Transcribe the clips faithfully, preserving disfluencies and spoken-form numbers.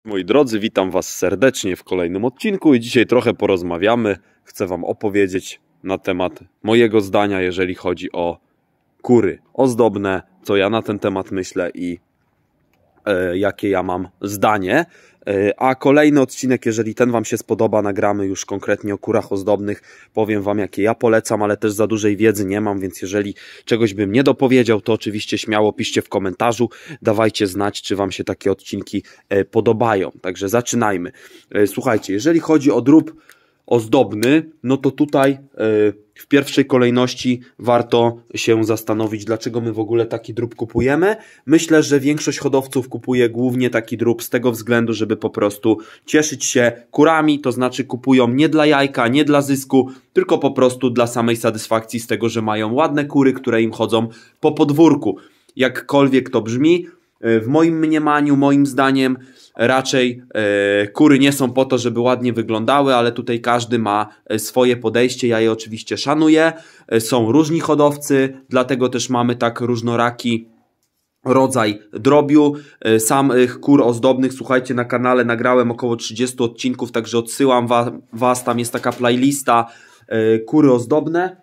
Moi drodzy, witam Was serdecznie w kolejnym odcinku i dzisiaj trochę porozmawiamy. Chcę Wam opowiedzieć na temat mojego zdania, jeżeli chodzi o kury ozdobne, co ja na ten temat myślę i e, jakie ja mam zdanie. E, a kolejny odcinek, jeżeli ten Wam się spodoba, nagramy już konkretnie o kurach ozdobnych. Powiem Wam, jakie ja polecam, ale też za dużej wiedzy nie mam, więc jeżeli czegoś bym nie dopowiedział, to oczywiście śmiało piszcie w komentarzu. Dawajcie znać, czy Wam się takie odcinki e, podobają. Także zaczynajmy. E, słuchajcie, jeżeli chodzi o drób ozdobny, no to tutaj e, w pierwszej kolejności warto się zastanowić, dlaczego my w ogóle taki drób kupujemy. Myślę, że większość hodowców kupuje głównie taki drób z tego względu, żeby po prostu cieszyć się kurami, to znaczy kupują nie dla jajka, nie dla zysku, tylko po prostu dla samej satysfakcji z tego, że mają ładne kury, które im chodzą po podwórku. Jakkolwiek to brzmi, w moim mniemaniu, moim zdaniem raczej e, kury nie są po to, żeby ładnie wyglądały, ale tutaj każdy ma swoje podejście, ja je oczywiście szanuję. E, są różni hodowcy, dlatego też mamy tak różnoraki rodzaj drobiu. E, samych kur ozdobnych, słuchajcie, na kanale nagrałem około trzydzieści odcinków, także odsyłam wa Was, tam jest taka playlista e, kury ozdobne.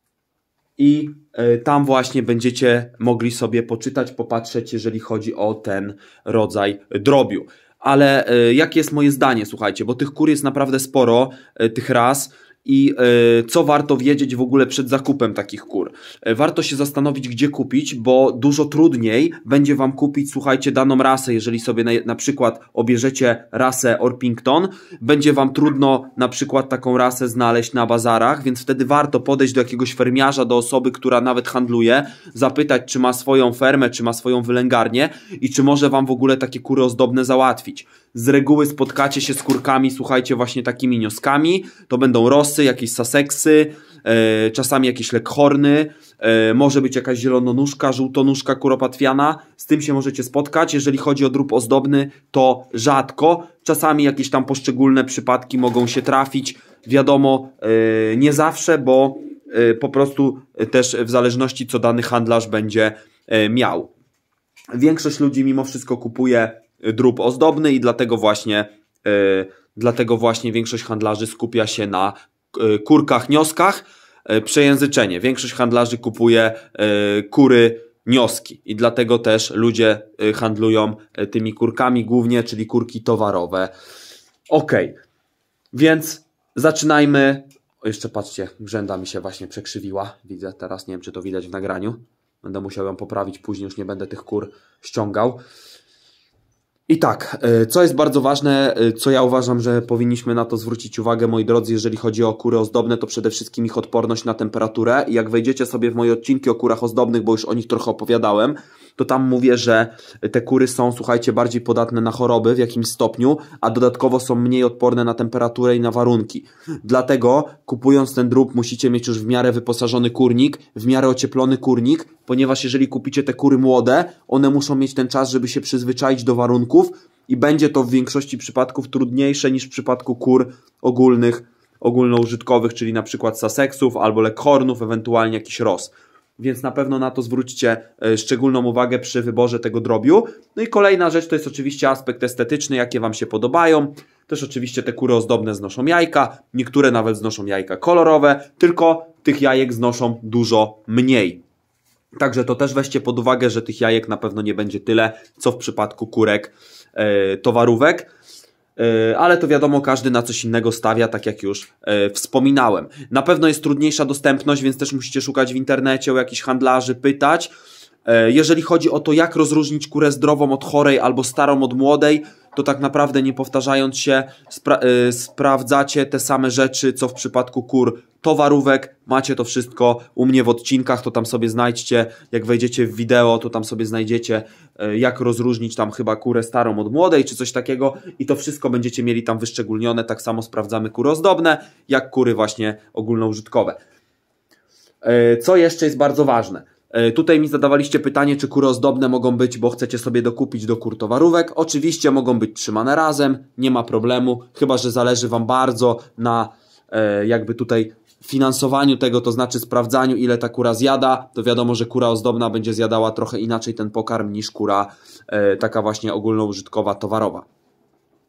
I tam właśnie będziecie mogli sobie poczytać, popatrzeć, jeżeli chodzi o ten rodzaj drobiu. Ale jakie jest moje zdanie, słuchajcie, bo tych kur jest naprawdę sporo, tych ras. I y, co warto wiedzieć w ogóle przed zakupem takich kur? Y, warto się zastanowić, gdzie kupić, bo dużo trudniej będzie Wam kupić, słuchajcie, daną rasę. Jeżeli sobie na, na przykład obierzecie rasę Orpington, będzie Wam trudno na przykład taką rasę znaleźć na bazarach, więc wtedy warto podejść do jakiegoś fermiarza, do osoby, która nawet handluje, zapytać, czy ma swoją fermę, czy ma swoją wylęgarnię i czy może Wam w ogóle takie kury ozdobne załatwić. Z reguły spotkacie się z kurkami, słuchajcie, właśnie takimi nioskami. To będą Rossy, jakieś Sussexy, e, czasami jakieś Leghorny, e, może być jakaś zielononóżka, żółtonóżka kuropatwiana. Z tym się możecie spotkać. Jeżeli chodzi o drób ozdobny, to rzadko. Czasami jakieś tam poszczególne przypadki mogą się trafić. Wiadomo, e, nie zawsze, bo e, po prostu też w zależności co dany handlarz będzie e, miał. Większość ludzi mimo wszystko kupuje drób ozdobny i dlatego właśnie, yy, dlatego właśnie większość handlarzy skupia się na yy, kurkach, nioskach. Yy, przejęzyczenie. Większość handlarzy kupuje yy, kury, nioski i dlatego też ludzie yy, handlują yy, tymi kurkami głównie, czyli kurki towarowe. Ok, więc zaczynajmy. O, jeszcze patrzcie, grzęda mi się właśnie przekrzywiła. Widzę teraz, nie wiem czy to widać w nagraniu. Będę musiał ją poprawić później, już nie będę tych kur ściągał. I tak, co jest bardzo ważne, co ja uważam, że powinniśmy na to zwrócić uwagę, moi drodzy, jeżeli chodzi o kury ozdobne, to przede wszystkim ich odporność na temperaturę. I jak wejdziecie sobie w moje odcinki o kurach ozdobnych, bo już o nich trochę opowiadałem, to tam mówię, że te kury są, słuchajcie, bardziej podatne na choroby w jakimś stopniu, a dodatkowo są mniej odporne na temperaturę i na warunki. Dlatego kupując ten drób musicie mieć już w miarę wyposażony kurnik, w miarę ocieplony kurnik, ponieważ jeżeli kupicie te kury młode, one muszą mieć ten czas, żeby się przyzwyczaić do warunków i będzie to w większości przypadków trudniejsze niż w przypadku kur ogólnych, ogólnoużytkowych, czyli na przykład Sussexów albo Leghornów, ewentualnie jakiś Ross. Więc na pewno na to zwróćcie szczególną uwagę przy wyborze tego drobiu. No i kolejna rzecz to jest oczywiście aspekt estetyczny, jakie Wam się podobają. Też oczywiście te kury ozdobne znoszą jajka, niektóre nawet znoszą jajka kolorowe, tylko tych jajek znoszą dużo mniej. Także to też weźcie pod uwagę, że tych jajek na pewno nie będzie tyle, co w przypadku kurek e, towarówek. Ale to wiadomo, każdy na coś innego stawia, tak jak już e, wspominałem. Na pewno jest trudniejsza dostępność, więc też musicie szukać w internecie u jakichś handlarzy, pytać. E, jeżeli chodzi o to, jak rozróżnić kurę zdrową od chorej albo starą od młodej, to tak naprawdę nie powtarzając się, spra e, sprawdzacie te same rzeczy, co w przypadku kur towarówek. Macie to wszystko u mnie w odcinkach, to tam sobie znajdźcie, jak wejdziecie w wideo, to tam sobie znajdziecie, jak rozróżnić tam chyba kurę starą od młodej, czy coś takiego i to wszystko będziecie mieli tam wyszczególnione. Tak samo sprawdzamy kury ozdobne, jak kury właśnie ogólnoużytkowe. Co jeszcze jest bardzo ważne? Tutaj mi zadawaliście pytanie, czy kury ozdobne mogą być, bo chcecie sobie dokupić do kur towarówek. Oczywiście mogą być trzymane razem, nie ma problemu, chyba że zależy Wam bardzo na jakby tutaj finansowaniu tego, to znaczy sprawdzaniu, ile ta kura zjada, to wiadomo, że kura ozdobna będzie zjadała trochę inaczej ten pokarm niż kura e, taka właśnie ogólnoużytkowa, towarowa.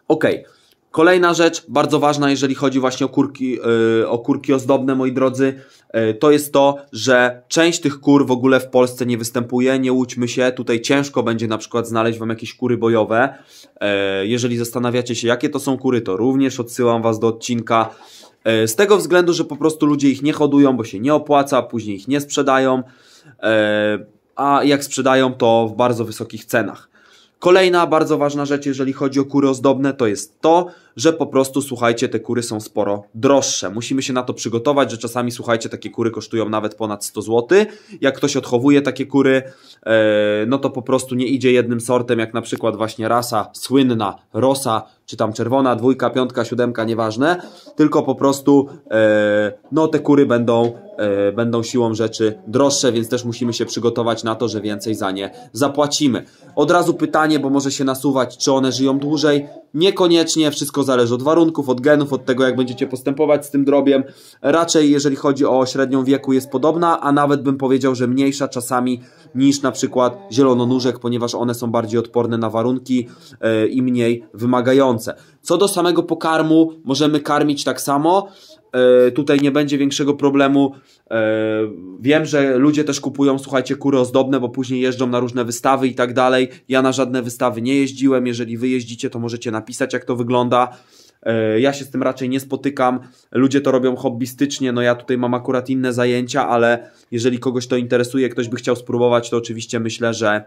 Ok. Kolejna rzecz, bardzo ważna, jeżeli chodzi właśnie o kurki, yy, o kurki ozdobne, moi drodzy, yy, to jest to, że część tych kur w ogóle w Polsce nie występuje, nie łudźmy się, tutaj ciężko będzie na przykład znaleźć Wam jakieś kury bojowe. Yy, jeżeli zastanawiacie się, jakie to są kury, to również odsyłam Was do odcinka. Yy, z tego względu, że po prostu ludzie ich nie hodują, bo się nie opłaca, później ich nie sprzedają, yy, a jak sprzedają, to w bardzo wysokich cenach. Kolejna bardzo ważna rzecz, jeżeli chodzi o kury ozdobne, to jest to, że po prostu, słuchajcie, te kury są sporo droższe. Musimy się na to przygotować, że czasami, słuchajcie, takie kury kosztują nawet ponad sto złotych. Jak ktoś odchowuje takie kury, no to po prostu nie idzie jednym sortem, jak na przykład właśnie rasa słynna, rosa, czy tam czerwona, dwójka, piątka, siódemka, nieważne, tylko po prostu no te kury będą, będą siłą rzeczy droższe, więc też musimy się przygotować na to, że więcej za nie zapłacimy. Od razu pytanie, bo może się nasuwać, czy one żyją dłużej? Niekoniecznie, wszystko zależy od warunków, od genów, od tego, jak będziecie postępować z tym drobiem. Raczej jeżeli chodzi o średnią wieku, jest podobna, a nawet bym powiedział, że mniejsza czasami niż na przykład zielononóżek, ponieważ one są bardziej odporne na warunki yy, i mniej wymagające. Co do samego pokarmu, możemy karmić tak samo. Yy, tutaj nie będzie większego problemu. Yy, wiem, że ludzie też kupują, słuchajcie, kury ozdobne, bo później jeżdżą na różne wystawy i tak dalej. Ja na żadne wystawy nie jeździłem. Jeżeli wy jeździcie, to możecie napisać, jak to wygląda. Yy, ja się z tym raczej nie spotykam. Ludzie to robią hobbystycznie. No ja tutaj mam akurat inne zajęcia, ale jeżeli kogoś to interesuje, ktoś by chciał spróbować, to oczywiście myślę, że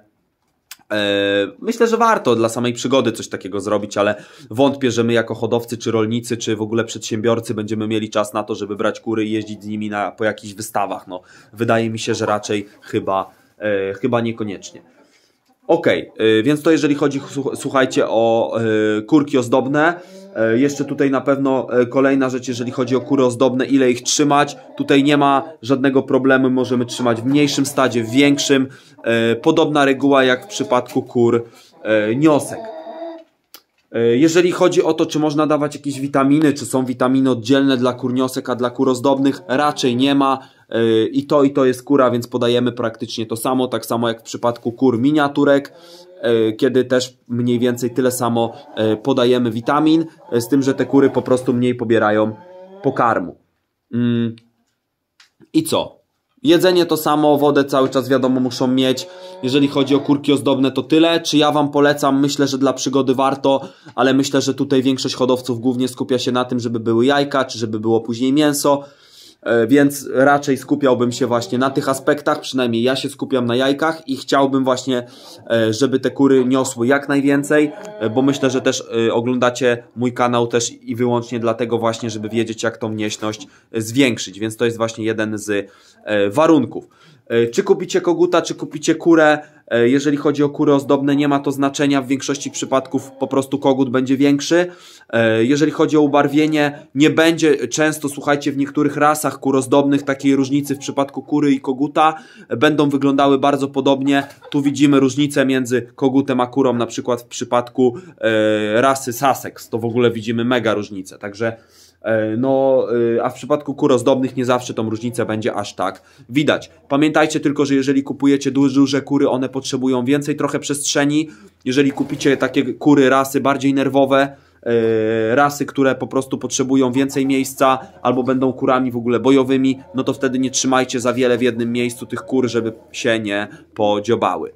Myślę, że warto dla samej przygody coś takiego zrobić, ale wątpię, że my jako hodowcy, czy rolnicy, czy w ogóle przedsiębiorcy będziemy mieli czas na to, żeby brać kury i jeździć z nimi na, po jakichś wystawach. No, wydaje mi się, że raczej chyba, e, chyba niekoniecznie. Ok, e, więc to jeżeli chodzi, słuchajcie, o e, kurki ozdobne. E, jeszcze tutaj na pewno e, kolejna rzecz, jeżeli chodzi o kury ozdobne, ile ich trzymać. Tutaj nie ma żadnego problemu, możemy trzymać w mniejszym stadzie, w większym. E, podobna reguła jak w przypadku kur e, niosek. E, jeżeli chodzi o to, czy można dawać jakieś witaminy, czy są witaminy oddzielne dla kur niosek, a dla kur ozdobnych, raczej nie ma. E, I to i to jest kura, więc podajemy praktycznie to samo, tak samo jak w przypadku kur miniaturek, e, kiedy też mniej więcej tyle samo e, podajemy witamin, e, z tym, że te kury po prostu mniej pobierają pokarmu. Mm. I co? Jedzenie to samo, wodę cały czas wiadomo muszą mieć. Jeżeli chodzi o kurki ozdobne, to tyle. Czy ja Wam polecam? Myślę, że dla przygody warto, ale myślę, że tutaj większość hodowców głównie skupia się na tym, żeby były jajka, czy żeby było później mięso. Więc raczej skupiałbym się właśnie na tych aspektach, przynajmniej ja się skupiam na jajkach i chciałbym właśnie, żeby te kury niosły jak najwięcej, bo myślę, że też oglądacie mój kanał też i wyłącznie dlatego właśnie, żeby wiedzieć, jak tą mięśność zwiększyć, więc to jest właśnie jeden z warunków. Czy kupicie koguta, czy kupicie kurę, jeżeli chodzi o kury ozdobne, nie ma to znaczenia, w większości przypadków po prostu kogut będzie większy. Jeżeli chodzi o ubarwienie, nie będzie często, słuchajcie, w niektórych rasach kur ozdobnych takiej różnicy w przypadku kury i koguta, będą wyglądały bardzo podobnie. Tu widzimy różnicę między kogutem a kurą, na przykład w przypadku rasy Sussex, to w ogóle widzimy mega różnicę, także no, a w przypadku kur ozdobnych nie zawsze tą różnicę będzie aż tak widać. Pamiętajcie tylko, że jeżeli kupujecie duże kury, one potrzebują więcej trochę przestrzeni. Jeżeli kupicie takie kury rasy bardziej nerwowe, rasy, które po prostu potrzebują więcej miejsca albo będą kurami w ogóle bojowymi, no to wtedy nie trzymajcie za wiele w jednym miejscu tych kur, żeby się nie podziobały.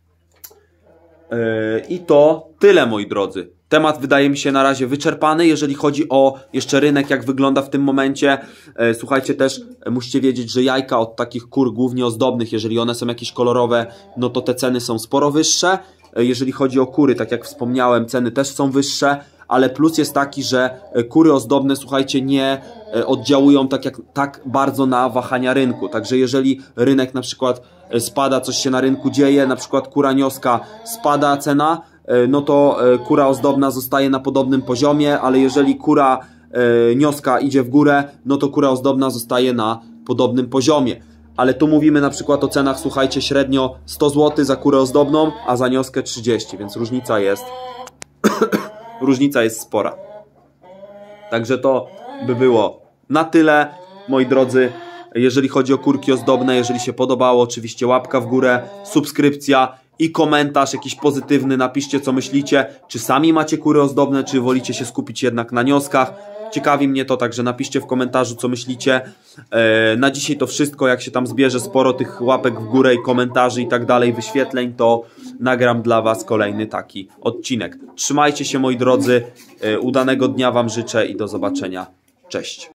I to tyle, moi drodzy. Temat wydaje mi się na razie wyczerpany, jeżeli chodzi o jeszcze rynek, jak wygląda w tym momencie. Słuchajcie, też musicie wiedzieć, że jajka od takich kur głównie ozdobnych, jeżeli one są jakieś kolorowe, no to te ceny są sporo wyższe. Jeżeli chodzi o kury, tak jak wspomniałem, ceny też są wyższe, ale plus jest taki, że kury ozdobne, słuchajcie, nie oddziałują tak, jak, tak bardzo na wahania rynku. Także jeżeli rynek na przykład spada, coś się na rynku dzieje, na przykład kura nioska spada cena, no to kura ozdobna zostaje na podobnym poziomie, ale jeżeli kura nioska idzie w górę, no to kura ozdobna zostaje na podobnym poziomie. Ale tu mówimy na przykład o cenach, słuchajcie, średnio sto złotych za kurę ozdobną, a za nioskę trzydzieści, więc różnica jest różnica jest spora. Także to by było na tyle, moi drodzy. Jeżeli chodzi o kurki ozdobne, jeżeli się podobało, oczywiście łapka w górę, subskrypcja. i komentarz jakiś pozytywny, napiszcie co myślicie, czy sami macie kury ozdobne, czy wolicie się skupić jednak na nioskach. Ciekawi mnie to, także napiszcie w komentarzu co myślicie. E, na dzisiaj to wszystko, jak się tam zbierze sporo tych łapek w górę i komentarzy i tak dalej, wyświetleń, to nagram dla was kolejny taki odcinek. Trzymajcie się moi drodzy, e, udanego dnia wam życzę i do zobaczenia. Cześć.